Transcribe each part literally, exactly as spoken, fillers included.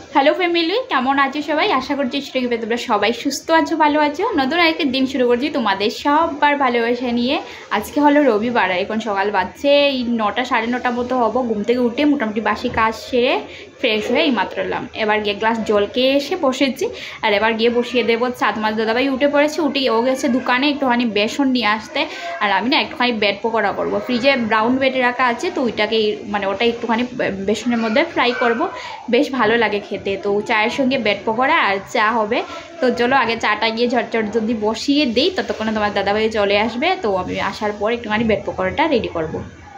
Hello family, কেমন আছো সবাই? আশা করছি সেটাকে তোমরা সবাই সুস্থ আছো, ভালো আছো। নতুন আরেকটা দিন শুরু করছি তোমাদের সববার ভালোবাসা নিয়ে। আজকে হলো রবিবার, এখন সকাল বাজছে এই নটা সাড়ে নটা মতো হবো। ঘুম থেকে উঠে মোটামুটি বাসি কাজ সেরে ফ্রেশ হয়ে এই মাত্র এলাম। এবার গিয়ে গ্লাস জল খেয়ে এসে বসেছি, আর এবার গিয়ে বসিয়ে দেবো চা। তোমার দাদাভাই উঠে পড়েছে, উঠে ও গেছে দোকানে একটুখানি বেসন নিয়ে আসতে, আর আমি না একটুখানি ব্রেড পকোড়া করবো। ফ্রিজে ব্রাউন ব্রেড রাখা আছে, তো ওইটাকে মানে ওটা একটুখানি বেসনের মধ্যে ফ্রাই করব, বেশ ভালো লাগে খেতে। তো চায়ের সঙ্গে ব্রেড পকোড়া আর চা হবে। তো চলো আগে চাটা গিয়ে ঝটঝট যদি বসিয়ে দিই, ততক্ষণে তোমার দাদাভাই চলে আসবে। তো আমি আসার পর একটুখানি ব্রেড পকোড়াটা রেডি করব।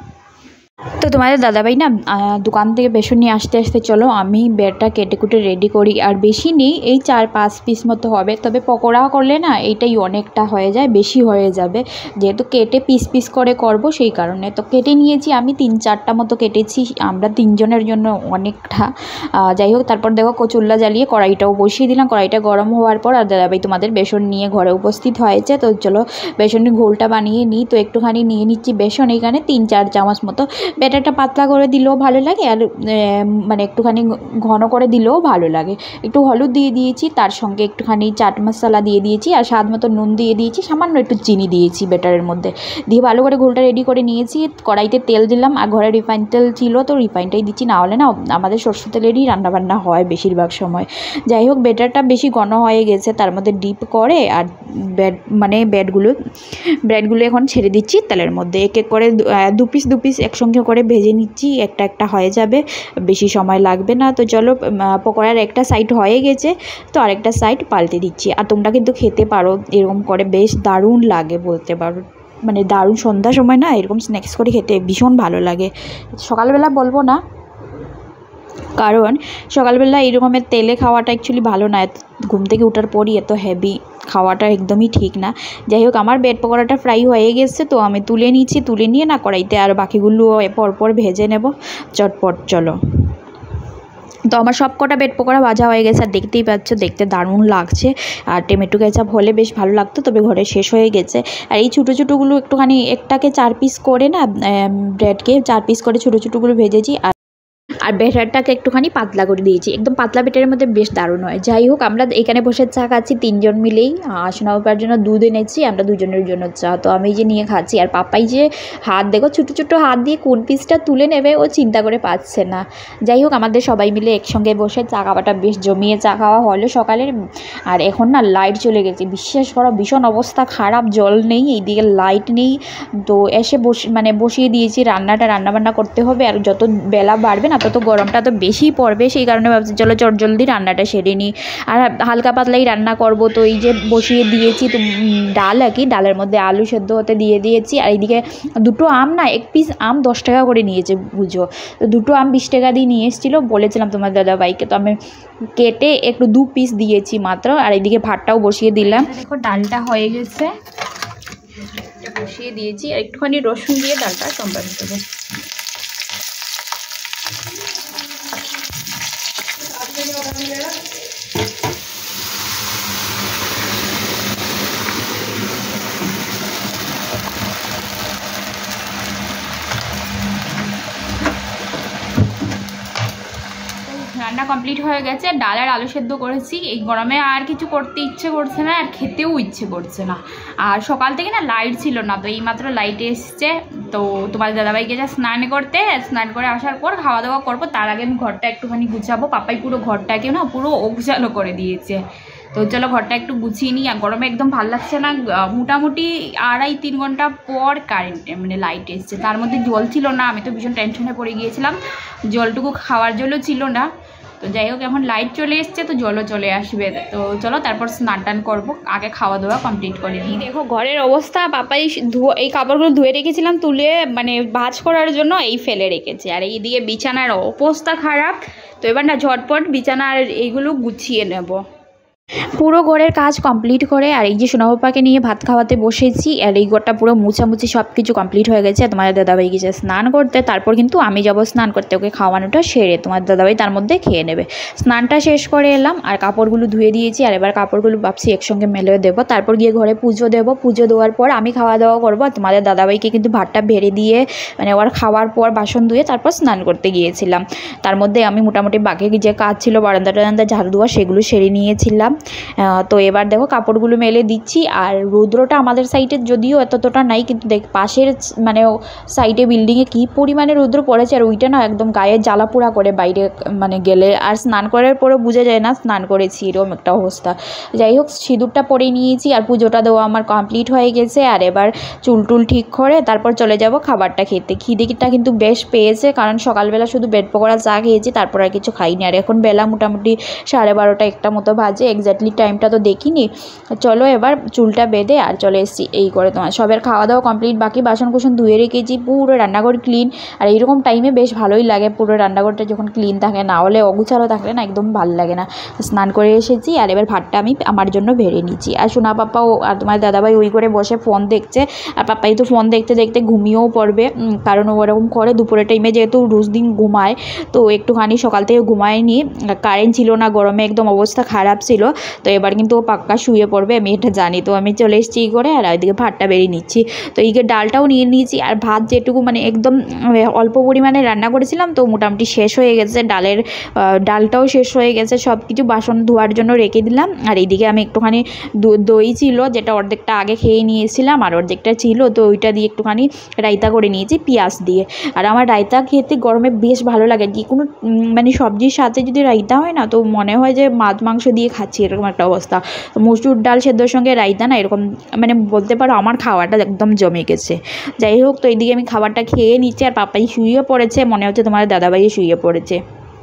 তো তোমাদের দাদাভাই না দোকান থেকে বেসন নিয়ে আসতে আসতে চলো আমি ব্রেডটা কেটে কুটে রেডি করি। আর বেশি নেই, এই চার পাঁচ পিস মতো হবে। তবে পকোড়া করলে না এইটাই অনেকটা হয়ে যায়, বেশি হয়ে যাবে, যেহেতু কেটে পিস পিস করে করব সেই কারণে। তো কেটে নিয়েছি আমি তিন চারটা মতো কেটেছি, আমরা তিনজনের জন্য অনেকটা। যাই হোক, তারপর দেখো কচুল্লা জ্বালিয়ে কড়াইটাও বসিয়ে দিলাম। কড়াইটা গরম হওয়ার পর আর দাদাভাই তোমাদের বেসন নিয়ে ঘরে উপস্থিত হয়েছে। তো চলো বেসনের ঘোলটা বানিয়ে নিই। তো একটুখানি নিয়ে নিচ্ছি বেসন, এইখানে তিন চার চামচ মতো। ব্যাটারটা পাতলা করে দিলেও ভালো লাগে, আর মানে একটুখানি ঘন করে দিলেও ভালো লাগে। একটু হলুদ দিয়ে দিয়েছি, তার সঙ্গে একটুখানি চাট মশলা দিয়ে দিয়েছি, আর স্বাদ মতো নুন দিয়ে দিয়েছি, সামান্য একটু চিনি দিয়েছি ব্যাটারের মধ্যে দিয়ে ভালো করে ঘোলটা রেডি করে নিয়েছি। কড়াইতে তেল দিলাম, আর ঘরে রিফাইন তেল ছিল তো রিফাইনটাই দিচ্ছি, না হলে না আমাদের সরষে তেলেরই রান্নাবান্না হয় বেশিরভাগ সময়। যাই হোক, ব্যাটারটা বেশি ঘন হয়ে গেছে, তার মধ্যে ডিপ করে আর ব্রেড মানে ব্রেডগুলো ব্রেডগুলো এখন ছেড়ে দিচ্ছি তেলের মধ্যে। এক এক করে দু পিস দু পিস একসঙ্গে করে ভেজে নিচ্ছি, একটা একটা হয়ে যাবে, বেশি সময় লাগবে না। তো চলো পকোড়ার একটা সাইড হয়ে গেছে, তো আরেকটা সাইড পাল্টে দিচ্ছি। আর তোমরা কিন্তু খেতে পারো এরকম করে, বেশ দারুণ লাগে বলতে পারো, মানে দারুণ। সন্ধ্যার সময় না এরকম স্ন্যাক্স করে খেতে ভীষণ ভালো লাগে। সকালবেলা বলবো না, কারণ সকালবেলা এইরকমের তেলে খাওয়াটা অ্যাকচুয়ালি ভালো না, ঘুম থেকে ওঠার পরই এত হেভি খাওয়াটা একদমই ঠিক না। যাই হোক, আমার ব্রেড পকোড়াটা ফ্রাই হয়ে গেছে, তো আমি তুলে নিচ্ছি। তুলে নিয়ে না কড়াইতে আর বাকিগুলো পরপর ভেজে নেব চটপট। চলো, তো আমার সব কটা ব্রেড পকোড়া ভাজা হয়ে গেছে, আর দেখতেই পাচ্ছ দেখতে দারুণ লাগছে। আর টমেটো কেচাপ হলে বেশ ভালো লাগতো, তবে ঘরে শেষ হয়ে গেছে। আর এই ছোটো ছোটোগুলো একটুখানি একটাকে চার পিস করে না, ব্রেডকে চার পিস করে ছোটো ছোটোগুলো ভেজেছি, আর আর ব্যাটারটাকে একটুখানি পাতলা করে দিয়েছি। একদম পাতলা ব্যাটারের মধ্যে বেশ দারুণ হয়। যাই হোক, আমরা এখানে বসে চা খাচ্ছি তিনজন মিলেই। সোনাবাবার জন্য দুধ এনেছি, আমরা দুজনের জন্য চা। তো আমি যে নিয়ে খাচ্ছি, আর পাপাই যে হাত দেখো ছোটো ছোটো হাত দিয়ে কোন পিসটা তুলে নেবে ও চিন্তা করে পাচ্ছে না। যাই হোক, আমাদের সবাই মিলে একসঙ্গে বসে চা খাওয়াটা বেশ জমিয়ে চা খাওয়া হলো সকালের। আর এখন না লাইট চলে গেছে, বিশ্বাস করো ভীষণ অবস্থা খারাপ, জল নেই, এইদিকে লাইট নেই। তো এসে বস মানে বসিয়ে দিয়েছি রান্নাটা, রান্নাবান্না করতে হবে। আর যত বেলা বাড়বে না তত গরমটা তো বেশি পড়বে, সেই কারণে ভাবছি চলো চট জলদি রান্নাটা সেরে নিই। আর হালকা পাতলাই রান্না করব। তো এই যে বসিয়ে দিয়েছি তো ডাল, আর কি ডালের মধ্যে আলু সেদ্ধ হতে দিয়ে দিয়েছি। আর এইদিকে দুটো আম না, এক পিস আম দশ টাকা করে নিয়েছে বুঝো। তো দুটো আম বিশ টাকা দিয়ে নিয়ে এসেছিলো, বলেছিলাম তোমার দাদাভাইকে, তো আমি কেটে একটু দু পিস দিয়েছি মাত্র। আর এইদিকে ভাতটাও বসিয়ে দিলাম। দেখো ডালটা হয়ে গেছে, বসিয়ে দিয়েছি, আর একটুখানি রসুন দিয়ে ডালটা সম্পাদ দেবো। রান্না কমপ্লিট হয়ে গেছে, ডাল আর আলু সেদ্ধ করেছি। এই গরমে আর কিছু করতে ইচ্ছে করছে না, আর খেতেও ইচ্ছে করছে না। আর সকাল থেকে না লাইট ছিল না, তো এইমাত্র লাইট এসছে। তো তোমার দাদাভাই গেছে স্নান করতে, স্নান করে আসার পর খাওয়া দাওয়া করবো। তার আগে আমি ঘরটা একটুখানি গুছাবো। পাপাই পুরো ঘরটাকে না পুরো ওগজালো করে দিয়েছে। তো চলো ঘরটা একটু গুছিয়ে নিই। আর গরমে একদম ভালো লাগছে না। মোটামুটি আড়াই তিন ঘন্টা পর কারেন্ট মানে লাইট এসছে, তার মধ্যে জল ছিল না। আমি তো ভীষণ টেনশনে পড়ে গিয়েছিলাম, জলটুকু খাওয়ার জলও ছিল না। তো যাই হোক, এখন লাইট চলে এসছে, তো জলও চলে আসবে। তো চলো তারপর স্নান টান করবো, আগে খাওয়া দাওয়া কমপ্লিট করে নিই। দেখো ঘরের অবস্থা, পাপাই ধুয়ে এই কাপড়গুলো ধুয়ে রেখেছিলাম তুলে, মানে ভাঁজ করার জন্য এই ফেলে রেখেছে। আর এইদিকে বিছানার অবস্থা খারাপ, তো এবার না ঝটপট বিছানার এইগুলো গুছিয়ে নেব। পুরো ঘরের কাজ কমপ্লিট করে আর এই যে সোনাপাপাকে নিয়ে ভাত খাওয়াতে বসেছি, আর এই ঘরটা পুরো মুছামুছি সব কিছু কমপ্লিট হয়ে গেছে। তোমাদের দাদাভাই গেছে স্নান করতে, তারপর কিন্তু আমি যাব স্নান করতে, ওকে খাওয়ানোটা সেরে তোমার দাদাভাই তার মধ্যে খেয়ে নেবে। স্নানটা শেষ করে এলাম আর কাপড়গুলো ধুয়ে দিয়েছি, আর এবার কাপড়গুলো ভাবছি একসঙ্গে মেলে দেবো, তারপর গিয়ে ঘরে পুজো দেবো। পুজো দেওয়ার পর আমি খাওয়া দাওয়া করবো। তোমাদের দাদাভাইকে কিন্তু ভাতটা বেড়ে দিয়ে মানে ওর খাওয়ার পর বাসন ধুয়ে তারপর স্নান করতে গিয়েছিলাম। তার মধ্যে আমি মোটামুটি বাকি যে কাজ ছিল বারান্দা টারান্দা ঝাড়ু দেওয়া সেগুলো সেরে নিয়েছিলাম। তো এবার দেখো কাপড়গুলো মেলে দিচ্ছি। আর রৌদ্রটা আমাদের সাইডে যদিও এতটা নাই, কিন্তু দেখ পাশের মানে সাইডে বিল্ডিংয়ে কী পরিমাণে রৌদ্র পড়েছে, আর ওইটা না একদম গায়ে জ্বালা পোড়া করে বাইরে মানে গেলে, আর স্নান করার পরেও বোঝা যায় না স্নান করেছি, এরকম একটা অবস্থা। যাই হোক সিঁদুরটা পরে নিয়েছি আর পুজোটা দেওয়া আমার কমপ্লিট হয়ে গেছে। আর এবার চুল টুল ঠিক করে তারপর চলে যাব খাবারটা খেতে। খিদেটা কিন্তু বেশ পেয়েছে, কারণ সকালবেলা শুধু ব্রেড পকোড়া চা খেয়েছি, তারপর আর কিছু খাইনি। আর এখন বেলা মোটামুটি সাড়ে বারোটা একটা মতো বাজে, এক্স্যাক্টলি টাইমটা তো দেখিনি। চলো এবার চুলটা বেঁধে আর চলে এসেছি এই করে। তোমার সবের খাওয়া দাওয়া কমপ্লিট, বাকি বাসন কুসন ধুয়ে রেখেছি, পুরো রান্নাঘর ক্লিন। আর এইরকম টাইমে বেশ ভালোই লাগে পুরো রান্নাঘরটা যখন ক্লিন থাকে, না হলে অগুছালো থাকলে না একদম ভালো লাগে না। স্নান করে এসেছি আর এবার ভাতটা আমি আমার জন্য ভেড়ে নিচ্ছি। আর সোনা পাপ্পাও আর তোমার দাদাভাই ওই করে বসে ফোন দেখছে, আর পাপ্পাই তো ফোন দেখতে দেখতে ঘুমিয়েও পড়বে, কারণ ওরকম করে দুপুরের টাইমে যেহেতু রোজ দিন ঘুমায়, তো একটুখানি সকাল থেকে ঘুমায়নি, কারেন্ট ছিল না, গরমে একদম অবস্থা খারাপ ছিল। তো এবার কিন্তু ও পাক্কা শুয়ে পড়বে, আমি এটা জানি। তো আমি চলে এসেছি এই করে আর ওইদিকে ভাতটা বেরিয়ে নিচ্ছি। তো এইদিকে ডালটাও নিয়ে নিয়েছি, আর ভাত যেটুকু মানে একদম অল্প পরিমাণে রান্না করেছিলাম তো মোটামুটি শেষ হয়ে গেছে, ডালের ডালটাও শেষ হয়ে গেছে, সব কিছু বাসন ধোয়ার জন্য রেখে দিলাম। আর এইদিকে আমি একটুখানি দই ছিল, যেটা অর্ধেকটা আগে খেয়ে নিয়েছিলাম আর অর্ধেকটা ছিল, তো ওইটা দিয়ে একটুখানি রায়তা করে নিয়েছি পেঁয়াজ দিয়ে। আর আমার রায়তা খেতে গরমে বেশ ভালো লাগে, যে কোনো মানে সবজির সাথে যদি রায়তা হয় না তো মনে হয় যে মাছ মাংস দিয়ে খাচ্ছি, এরকম একটা অবস্থা। মসুর ডাল সেদ্ধর সঙ্গে রায়তা না এরকম মানে বলতে পারো আমার খাওয়াটা একদম জমে গেছে। যাই হোক, তো এইদিকে আমি খাবারটা খেয়ে নিচ্ছি আর পাপাই শুয়ে পড়েছে, মনে হচ্ছে তোমার দাদাভাই শুয়ে পড়েছে।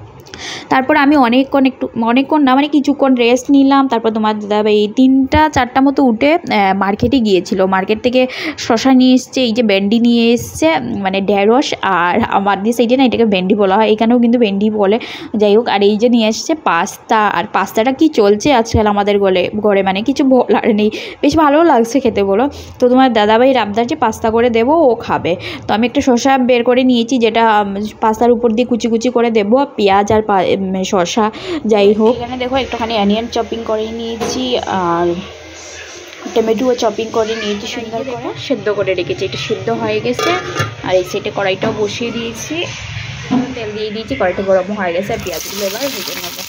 তারপর আমি অনেকক্ষণ একটু অনেকক্ষণ না মানে কিছুক্ষণ রেস্ট নিলাম। তারপর তোমার দাদাভাই এই তিনটা চারটা মতো উঠে মার্কেটে গিয়েছিল, মার্কেট থেকে শশা নিয়ে এসছে, এই যে ভেন্ডি নিয়ে এসছে মানে ঢেঁড়স, আর আমার দিয়ে সাইডে না এটাকে ভেন্ডি বলা হয়, এখানেও কিন্তু ভেন্ডি বলে। যাই হোক, আর এই যে নিয়ে এসছে পাস্তা, আর পাস্তাটা কি চলছে আজকাল আমাদের ঘরে ঘরে মানে কিছু বলার নেই, বেশ ভালো লাগছে খেতে বলো। তো তোমার দাদাভাই রাবদার যে পাস্তা করে দেবো ও খাবে, তো আমি একটা শশা বের করে নিয়েছি, যেটা পাস্তার উপর দিয়ে কুচি কুচি করে দেবো, পেঁয়াজ আর শসা। যাই হোক, এখানে দেখো একটুখানি অনিয়ন চপিং করে নিয়েছি আর টমেটোও চপিং করে নিয়েছি, সুন্দর করে সেদ্ধ করে রেখেছি, এটা সেদ্ধ হয়ে গেছে। আর এই সাইডে কড়াইটাও বসিয়ে দিয়েছি, তেল দিয়ে দিয়েছি, কড়াইটা গরম হয়ে গেছে, আর পেঁয়াজগুলো এবার ভেজে নেবো।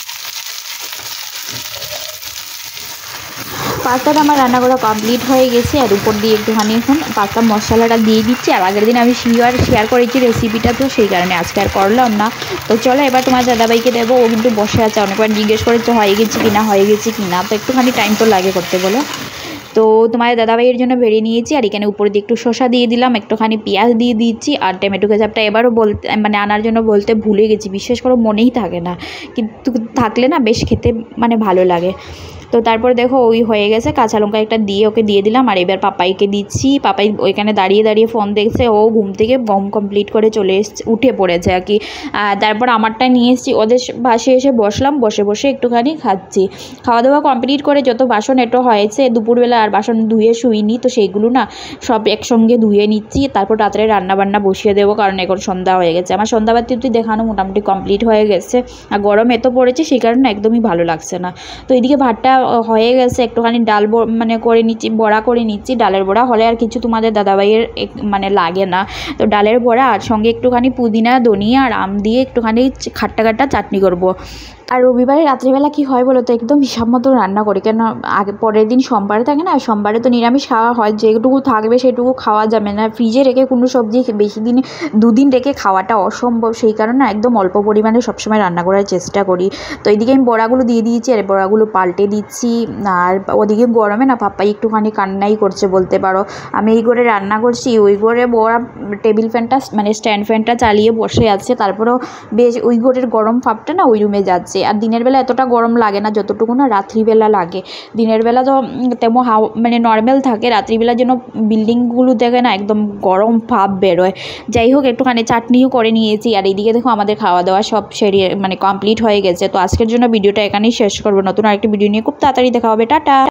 পাস্তাটা আমার রান্না করা কমপ্লিট হয়ে গেছে, আর উপর দিয়ে একটুখানি এখন পাস্তা মশলাটা দিয়ে দিচ্ছি। আর আগের দিন আমি শেয়ার শেয়ার করেছি রেসিপিটা, তো সেই কারণে আজকে আর করলাম না। তো চলো এবার তোমার দাদাভাইকে দেবো, ও কিন্তু বসে আছে, অনেকবার জিজ্ঞেস করেছে হয়ে গেছে কিনা হয়ে গেছে কিনা, তো একটুখানি টাইম তো লাগে করতে বলো। তো তোমার দাদাভাইয়ের জন্য বেরিয়ে নিয়েছি, আর এখানে উপরে দিয়ে একটু শসা দিয়ে দিলাম, একটুখানি পেঁয়াজ দিয়ে দিচ্ছি, আর টমেটো কেচাপটা এবারও বলতে মানে আনার জন্য বলতে ভুলে গেছি, বিশেষ করে মনেই থাকে না, কিন্তু থাকলে না বেশ খেতে মানে ভালো লাগে। তো তারপর দেখো ওই হয়ে গেছে, কাঁচা লঙ্কা একটা দিয়ে ওকে দিয়ে দিলাম। আর এবার পাপাইকে দিচ্ছি, পাপাই ওইখানে দাঁড়িয়ে দাঁড়িয়ে ফোন দেখছে, ও ঘুম থেকে বম কমপ্লিট করে চলে এসছে, উঠে পড়েছে আর কি। তারপর আমারটা নিয়ে এসেছি, ওদের পাশে এসে বসলাম, বসে বসে একটুখানি খাচ্ছি। খাওয়া দাওয়া কমপ্লিট করে যত বাসন এটো হয়েছে দুপুরবেলা আর বাসন ধুয়ে শুইনি, তো সেইগুলো না সব একসঙ্গে ধুয়ে নিচ্ছি। তারপর রাত্রে রান্নাবান্না বসিয়ে দেবো, কারণ এখন সন্ধ্যা হয়ে গেছে, আমার সন্ধ্যাবাতি দেখানো মোটামুটি কমপ্লিট হয়ে গেছে। আর গরম এত পড়েছে সেই কারণে একদমই ভালো লাগছে না। তো এইদিকে ভাতটা হয়ে গেছে, একটুখানি ডাল মানে করে নিচ্ছি, বড়া করে নিচ্ছি। ডালের বড়া হলে আর কিছু তোমাদের দাদাভাইয়ের মানে লাগে না, তো ডালের বড়া আর সঙ্গে একটুখানি পুদিনা ধনিয়া আর আম দিয়ে একটুখানি খাট্টা খাট্টা চাটনি করব। আর রবিবারে রাত্রিবেলা কী হয় বলো তো, একদম হিসাব মতো রান্না করি, কেন আগে পরের দিন সোমবারে থাকে না, সোমবারে তো নিরামিষ খাওয়া হয়, যেটুকু থাকবে সেটুকু খাওয়া যাবে না, ফ্রিজে রেখে কোনো সবজি বেশি দিন দুদিন রেখে খাওয়াটা অসম্ভব, সেই কারণে একদম অল্প পরিমাণে সবসময় রান্না করার চেষ্টা করি। তো এইদিকে আমি বড়াগুলো দিয়ে দিয়েছি, আর বড়াগুলো পাল্টে দিচ্ছি। আর ওদিকে গরমে না পাপ্পাই একটুখানি কান্নাই করছে বলতে পারো, আমি এই করে রান্না করছি, ওই করে বড়া টেবিল ফ্যানটা মানে স্ট্যান্ড ফ্যানটা চালিয়ে বসে আছে, তারপরেও বেশ ওই ঘরের গরম ভাবটা না ওই রুমে যাচ্ছে, আছে। আর দিনের বেলা এতটা গরম লাগে না যতটুকু না রাত্রিবেলা লাগে। দিনের বেলা তো তেমন হাও মানে নর্মাল থাকে, রাত্রিবেলা যেন বিল্ডিংগুলো দেখে না একদম গরম ভাব বেরোয়। যাই হোক, একটুখানি চাটনিও করে নিয়েছি। আর এইদিকে দেখো আমাদের খাওয়া দাওয়া সব সেরে মানে কমপ্লিট হয়ে গেছে। তো আজকের জন্য ভিডিওটা এখানেই শেষ করবো। নতুন আরেকটি ভিডিও নিয়ে খুব তাড়াতাড়ি দেখা হবে। টাটা।